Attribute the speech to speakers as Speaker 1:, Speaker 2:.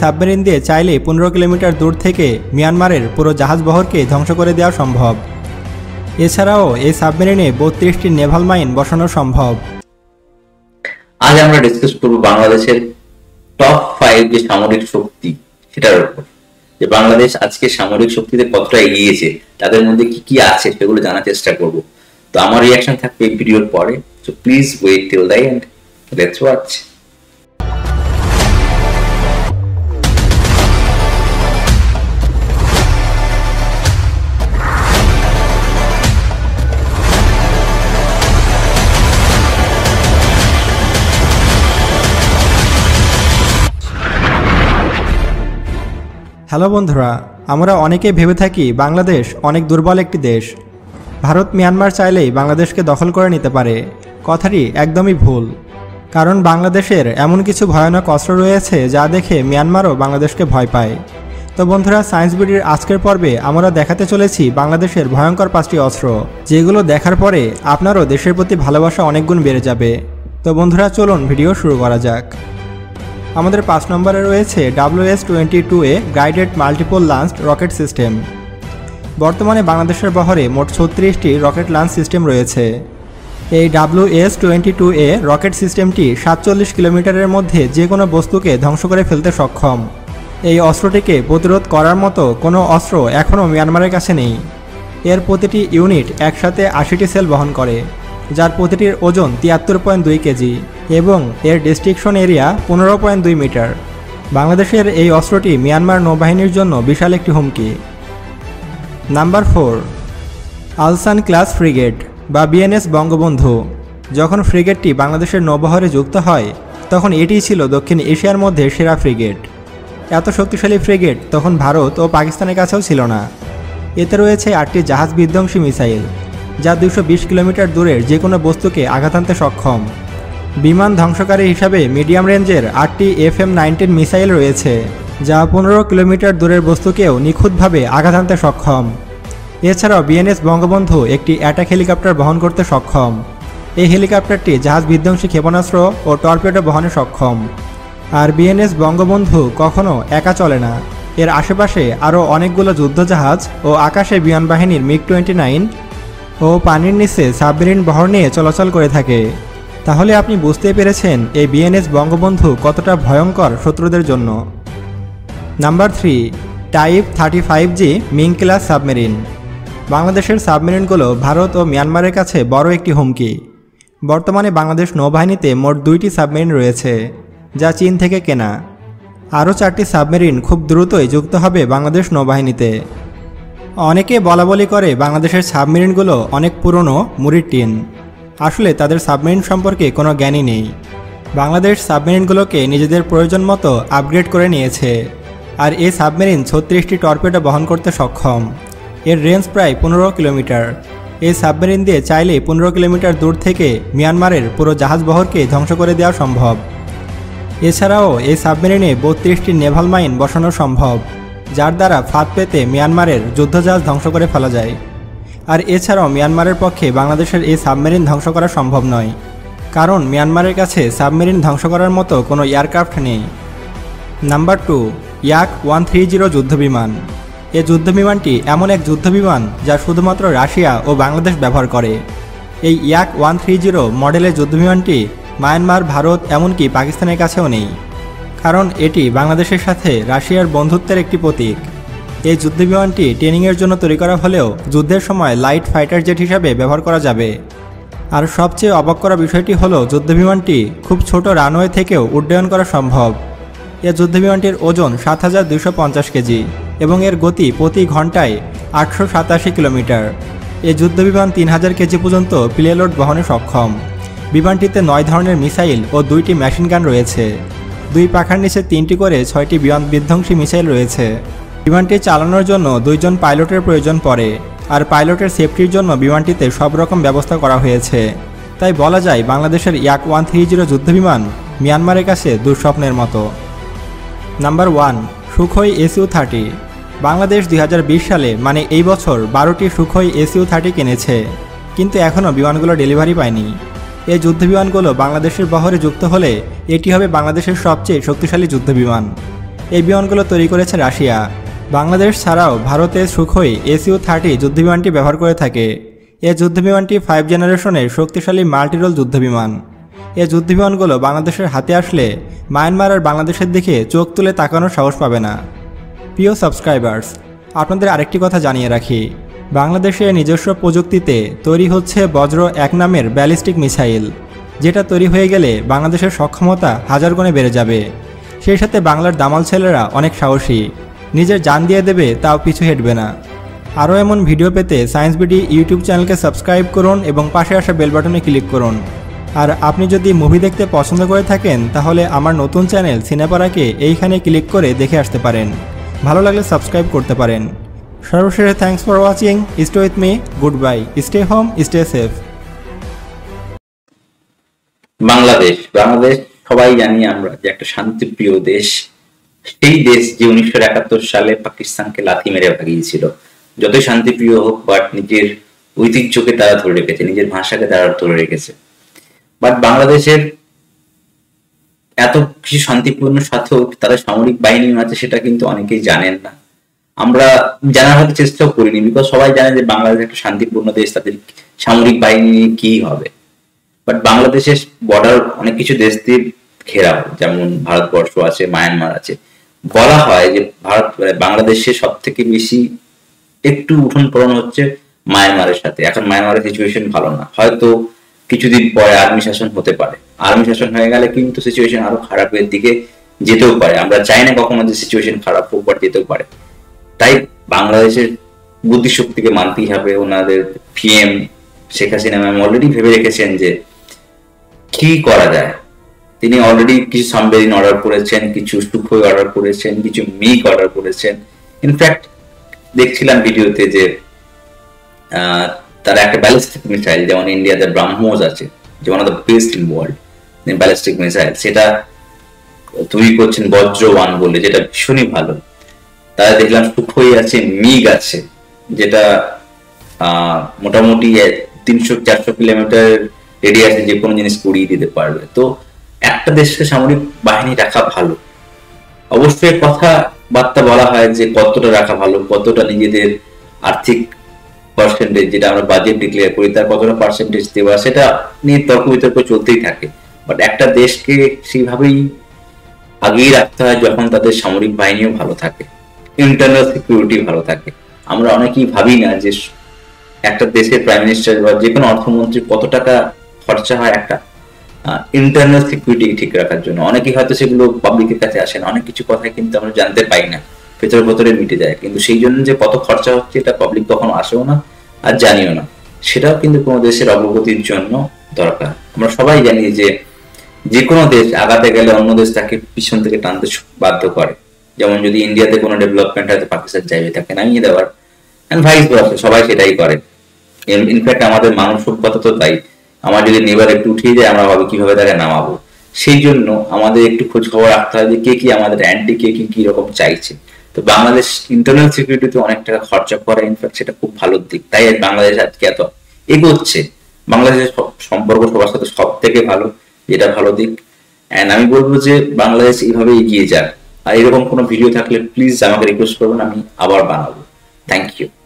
Speaker 1: Submarine দিয়ে চাইলে 15 kilometre দূর থেকে মিয়ানমারের পুরো জাহাজ বহরকে ধ্বংস করে দেওয়া সম্ভব। এছাড়াও এই সাবমেরিনে 32টি নেভাল মাইন বসানো সম্ভব।
Speaker 2: আজ আমরা ডিসকাস করব বাংলাদেশের টপ 5 যে সামরিক শক্তি সেটার উপর, যে বাংলাদেশ আজকে সামরিক শক্তিতে কতটা এগিয়েছে, তাদের মধ্যে কি কি আছে সেগুলো জানার চেষ্টা করব। তো আমার রিঅ্যাকশন থাকবে এই ভিডিওর পরে, so please wait till the end, let's watch.
Speaker 1: Hello বন্ধুরা, আমরা অনেকেই ভেবে থাকি বাংলাদেশ অনেক দুর্বল একটি দেশ। ভারত মিয়ানমার চাইলেই বাংলাদেশকে দখল করে নিতে পারে। কথাটি একদমই ভুল, কারণ বাংলাদেশের এমন কিছু ভয়ানক অস্ত্র রয়েছে যা দেখে মিয়ানমারও বাংলাদেশকে ভয় পায়। তো বন্ধুরা, সায়েন্স বিডির আজকের পর্বে আমরা দেখাতে চলেছি বাংলাদেশের ভয়ঙ্কর 5টি অস্ত্র, যেগুলো দেখার পরে আপনারও দেশের প্রতি ভালোবাসা অনেক গুণ বেড়ে যাবে। তো বন্ধুরা, চলুন ভিডিও শুরু করা যাক। আমাদের 5 নম্বরে রয়েছে WS-22A guided multiple launched rocket system. বর্তমানে বাংলাদেশের বহরে মোট 36টি রকেট লঞ্চ সিস্টেম রয়েছে। এই WS-22A রকেট সিস্টেমটি 47 কিলোমিটারের মধ্যে যে কোনো বস্তুকে ধ্বংস করে ফেলতে সক্ষম। এই অস্ত্রটিকে প্রতিরোধ করার মতো কোনো অস্ত্র এখনও মিয়ানমারের কাছে নেই। এর প্রতিটি ইউনিট একসাথে 80টি সেল বহন করে, যার প্রতিটির ওজন 73.2 কেজি এবং এর ডিস্ট্রিকশন এরিয়া 15.2 মিটার। বাংলাদেশের এই অস্ত্রটি মিয়ানমার নৌবাহিনীর জন্য বিশাল একটি হুমকি। নাম্বার 4, আলসান ক্লাস ফ্রিগেট বা বিএনএস বঙ্গবন্ধু। যখন ফ্রিগেটটি বাংলাদেশের নৌবহরে যুক্ত হয়, তখন এটিই ছিল দক্ষিণ এশিয়ার মধ্যে সেরা ফ্রিগেট। এত শক্তিশালী ফ্রিগেট তখন ভারত ও পাকিস্তানের কাছেও ছিল না। এতে রয়েছে 8টি জাহাজ বিধ্বংসী মিসাইল, যা 220 কিলোমিটার দূরের যে কোনো বস্তুকে আঘাত আনতে সক্ষম। বিমান ধ্বংসকারী হিসাবে মিডিয়াম রেঞ্জের 8টি FM-19 মিসাইল রয়েছে, যা 15 কিলোমিটার দূরের বস্তুকেও নিখুঁতভাবে আঘাত আনতে সক্ষম। এছাড়াও বিএনএস বঙ্গবন্ধু একটি অ্যাটাক হেলিকপ্টার বহন করতে সক্ষম। এই হেলিকপ্টারটি জাহাজ বিধ্বংসী ক্ষেপণাস্ত্র ও টর্পেডো বহনে সক্ষম। আর বিএনএস বঙ্গবন্ধু কখনও একা চলে না, এর আশেপাশে আরও অনেকগুলো যুদ্ধজাহাজ ও আকাশে বিমান বাহিনীর MiG-29 ও পানির নিচে সাবমেরিন বহর নিয়ে চলাচল করে থাকে। তাহলে আপনি বুঝতে পেরেছেন এই বিএনএস বঙ্গবন্ধু কতটা ভয়ঙ্কর শত্রুদের জন্য। Number 3, type 35G Ming class submarine. বাংলাদেশের সাবমেরিনগুলো ভারত ও মিয়ানমারের কাছে বড় একটি হুমকি। বর্তমানে বাংলাদেশ নৌবাহিনীতে মোট 2টি সাবমেরিন রয়েছে, যা চীন থেকে কেনা। আরও 4টি সাবমেরিন খুব দ্রুতই যুক্ত হবে বাংলাদেশ নৌবাহিনীতে। অনেকে বলাবলি করে বাংলাদেশের সাবমেরিনগুলো অনেক পুরনো মুড়ির টিন। আসলে তাদের সাবমেরিন সম্পর্কে কোনো জ্ঞানই নেই। বাংলাদেশ সাবমেরিনগুলোকে নিজেদের প্রয়োজন মতো আপগ্রেড করে নিয়েছে। আর এই সাবমেরিন 36টি টর্পেডো বহন করতে সক্ষম। এর রেঞ্জ প্রায় 15 কিলোমিটার। এই সাবমেরিন দিয়ে চাইলে 15 কিলোমিটার দূর থেকে মিয়ানমারের পুরো জাহাজ বহরকে ধ্বংস করে দেওয়া সম্ভব। এছাড়াও এই সাবমেরিনে 32টি নেভাল মাইন বসানো সম্ভব, যার দ্বারা ফাঁদ পেতে মিয়ানমারের যুদ্ধজাহাজ ধ্বংস করে ফেলা যায়। আর এছাড়াও মিয়ানমারের পক্ষে বাংলাদেশের এই সাবমেরিন ধ্বংস করা সম্ভব নয়, কারণ মিয়ানমারের কাছে সাবমেরিন ধ্বংস করার মতো কোনো এয়ারক্রাফট নেই। নাম্বার 2, Yak-130 যুদ্ধবিমান। এই যুদ্ধবিমানটি এমন এক যুদ্ধবিমান যা শুধুমাত্র রাশিয়া ও বাংলাদেশ ব্যবহার করে। এই Yak-130 মডেলের যুদ্ধবিমানটি মায়ানমার, ভারত এমনকি পাকিস্তানের কাছেও নেই, কারণ এটি বাংলাদেশের সাথে রাশিয়ার বন্ধুত্বের একটি প্রতীক। এই যুদ্ধবিমানটি ট্রেনিংয়ের জন্য তৈরি করা হলেও যুদ্ধের সময় লাইট ফাইটার জেট হিসাবে ব্যবহার করা যাবে। আর সবচেয়ে অবাক করা বিষয়টি হলো যুদ্ধবিমানটি খুব ছোট রানওয়ে থেকেও উড্ডয়ন করা সম্ভব। এই যুদ্ধবিমানটির ওজন 7250 কেজি এবং এর গতি প্রতি ঘন্টায় 887 কিলোমিটার। এই যুদ্ধবিমান 3000 কেজি পর্যন্ত পেলোড বহনে সক্ষম। বিমানটিতে 9 ধরনের মিসাইল ও 2টি মেশিন গান রয়েছে। 2 পাখার নিচে 3টি করে 6টি বিমান বিধ্বংসী মিসাইল রয়েছে। বিমানটি চালানোর জন্য 2 জন পাইলটের প্রয়োজন পড়ে, আর পাইলটের সেফটির জন্য বিমানটিতে সব রকম ব্যবস্থা করা হয়েছে। তাই বলা যায় বাংলাদেশের Yak-130 যুদ্ধবিমান মিয়ানমারের কাছে দুঃস্বপ্নের মতো। Number 1, Sukhoi Su-30। বাংলাদেশ 2020 সালে মানে এই বছর 12টি সুখোই Su-30 কিনেছে, কিন্তু এখনও বিমানগুলো ডেলিভারি পায়নি। এই যুদ্ধবিমানগুলো বাংলাদেশের বহরে যুক্ত হলে এটি হবে বাংলাদেশের সবচেয়ে শক্তিশালী যুদ্ধবিমান। এই বিমানগুলো তৈরি করেছে রাশিয়া। বাংলাদেশ ছাড়াও ভারতে সুখোই SU-30 যুদ্ধবিমানটি ব্যবহার করে থাকে। এই যুদ্ধবিমানটি 5 জেনারেশনের শক্তিশালী মাল্টিরোল যুদ্ধবিমান। এই যুদ্ধবিমানগুলো বাংলাদেশের হাতে আসলে মায়ানমার আর বাংলাদেশের দিকে চোখ তুলে তাকানোর সাহস পাবে না। প্রিয় সাবস্ক্রাইবার্স, আপনাদের আরেকটি কথা জানিয়ে রাখি, বাংলাদেশে নিজস্ব প্রযুক্তিতে তৈরি হচ্ছে বজ্র-1 নামের ব্যালিস্টিক মিসাইল, যেটা তৈরি হয়ে গেলে বাংলাদেশের সক্ষমতা 1000 গুণে বেড়ে যাবে। সেই সাথে বাংলার দামাল ছেলেরা অনেক সাহসী, নিজের জান দিয়ে দেবে তাও পিছু হেঁটবে না। আরও এমন ভিডিও পেতে সায়েন্স বিডি ইউটিউব চ্যানেলকে সাবস্ক্রাইব করুন এবং পাশে আসা বেল বাটনে ক্লিক করুন। আর আপনি যদি মুভি দেখতে পছন্দ করে থাকেন তাহলে আমার নতুন চ্যানেল সিনেপাড়াকে এইখানে ক্লিক করে দেখে আসতে পারেন। ভালো লাগলে সাবস্ক্রাইব করতে পারেন। সর্বশেষে thanks for watching, stay with me, good bye, stay home, stay safe.
Speaker 2: Bangladesh সবাই জানি আমরা যে একটা শান্তিপ্রিয় দেশ। সেই দেশ যে 1971 সালে পাকিস্তানকে লাথি মেরে ভাগিয়েছিল। যতই শান্তিপ্রিয় হোক, বাট নিজের ঐতিহ্যকে তারা ধরে রেখেছে, নিজের ভাষাকে তারা ধরে রেখেছে। বাট বাংলাদেশের এত কিছু শান্তিপূর্ণ সাথেও তাদের সামরিক বাহিনী আছে, সেটা কিন্তু অনেকেই জানেন না। আমরা জানার হয়তো চেষ্টাও করিনি, বিকজ সবাই জানে যে বাংলাদেশ একটা শান্তিপূর্ণ দেশ, তাদের সামরিক বাহিনী নিয়ে কি হবে। বাট বাংলাদেশের বর্ডার অনেক কিছু দেশ দিয়ে ঘেরাও, যেমন ভারতবর্ষ আছে, মায়ানমার আছে। বলা হয় যে বাংলাদেশের সব থেকে বেশি একটু উঠন পড়ন হচ্ছে মায়ানমারের সাথে। এখন মায়ানমারের সিচুয়েশন ভালো না, হয়তো কিছুদিন পরে আর্মি শাসন হতে পারে। আর্মি শাসন হয়ে গেলে কিন্তু সিচুয়েশন আরো খারাপের দিকে যেতেও পারে। আমরা চাই না কখনো যে সিচুয়েশন খারাপ হোক, বাট যেতেও পারে। তাই বাংলাদেশের বুদ্ধিশক্তিকে মানতেই হবে। ওনাদের PM Sheikh Hasina ma'am already ভেবে রেখেছেন যে কি করা যায়। তিনি অলরেডি কিছু সাবমেরিন অর্ডার করেছেন, কিছু সুখোই অর্ডার করেছেন, কিছু মিগ অর্ডার করেছেন। ইনফ্যাক্ট দেখছিলাম ভিডিওতে যে তারা একটা ব্যালিস্টিক মিসাইল, যেমন ইন্ডিয়াতে ব্রাহ্মোস আছে, যে one of the best in world ballistic missile, সেটা তৈরি করছেন বজ্র-1 বলে, যেটা ভীষণই ভালো। তারা দেখলাম সুখোই আছে, মিগ আছে, যেটা মোটামুটি 300-400 কিলোমিটার রেডিয়াসে যে কোনো জিনিস উড়িয়ে দিতে পারবে। তো একটা দেশকে সামরিক বাহিনী রাখা ভালো। অবশ্যই কথাবার্তা বলা হয় যে কতটা রাখা ভালো, কতটা নিজেদের আর্থিক পার্সেন্টেজ, যেটা আমরা বাজেট ডিক্লেয়ার করি, তার কতটা পার্সেন্টেজ দেওয়া, সেটা নিয়ে তর্ক বিতর্ক চলতেই থাকে। বাট একটা দেশকে সেইভাবেই আগেই রাখতে হয় যখন তাদের সামরিক বাহিনীও ভালো থাকে, ইন্টারনাল সিকিউরিটি ভালো থাকে। আমরা অনেকেই ভাবি না যে একটা দেশের প্রাইম মিনিস্টার বা যে কোনো অর্থমন্ত্রী কত টাকা খরচা হয় একটা ইন্টারনাল সিকিউরিটি ঠিক রাখার জন্য। অনেকেই হয়তো সেগুলো পাবলিকের কাছে আসে না, অনেক কিছু কথা কিন্তু আমরা জানতে পাই না, ভেতরে মিটে যায়। কিন্তু সেই জন্য যে কত খরচা হচ্ছে এটা পাবলিক কখনো আসেও না আর জানিও না। সেটাও কিন্তু কোনো দেশের অগ্রগতির জন্য দরকার। আমরা সবাই জানি যে কোনো দেশ আগাতে গেলে অন্য দেশ তাকে পিছন থেকে টানতে বাধ্য করে। যেমন যদি ইন্ডিয়াতে কোনো ডেভেলপমেন্ট হয়তো পাকিস্তান চাইবে তাকে নামিয়ে দেওয়ার, ভাইস ভার্সা, সবাই সেটাই করে। ইনফ্যাক্ট আমাদের মানব সভ্যতা তো তাই। আমার যদি নেবার একটু উঠিয়ে যায়, আমরা ভাবি কিভাবে তাকে নামাবো। সেই জন্য আমাদের একটু খোঁজ খবর রাখতে হয় যে কে কি আমাদের অ্যান্টি, কে কি রকম চাইছে। তো বাংলাদেশ ইন্টারনাল সিকিউরিটিতে অনেক টাকা খরচা করে, ইনফ্যাক্ট সেটা খুব ভালো দিক। তাই বাংলাদেশ আজকে এত এগোচ্ছে। বাংলাদেশের সম্পর্ক সবার সাথে সব থেকে ভালো, যেটা ভালো দিক। অ্যান্ড আমি বলবো যে বাংলাদেশ এইভাবে এগিয়ে যাক। আর এরকম কোনো ভিডিও থাকলে প্লিজ আমাকে রিকোয়েস্ট করবেন, আমি আবার বানাবো। Thank you.